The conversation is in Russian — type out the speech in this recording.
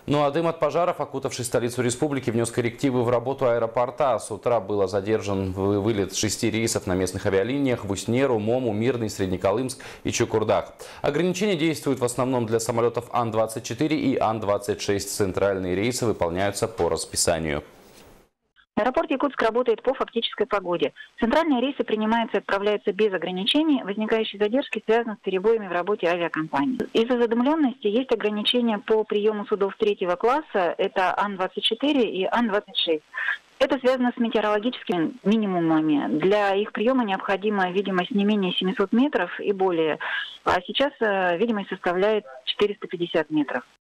Ну а дым от пожаров, окутавший столицу республики, внес коррективы в работу аэропорта. С утра был задержан вылет 6 рейсов на местных авиалиниях в Уснеру, Мому, Мирный, Среднеколымск и Чукурдах. Ограничения действуют в основном для самолетов Ан-24 и Ан-26. Центральные рейсы выполняются по расписанию. Аэропорт Якутск работает по фактической погоде. Центральные рейсы принимаются и отправляются без ограничений. Возникающие задержки связаны с перебоями в работе авиакомпаний. Из-за задымленности есть ограничения по приему судов третьего класса. Это Ан-24 и Ан-26. Это связано с метеорологическими минимумами. Для их приема необходима видимость не менее 700 метров и более. А сейчас видимость составляет 450 метров.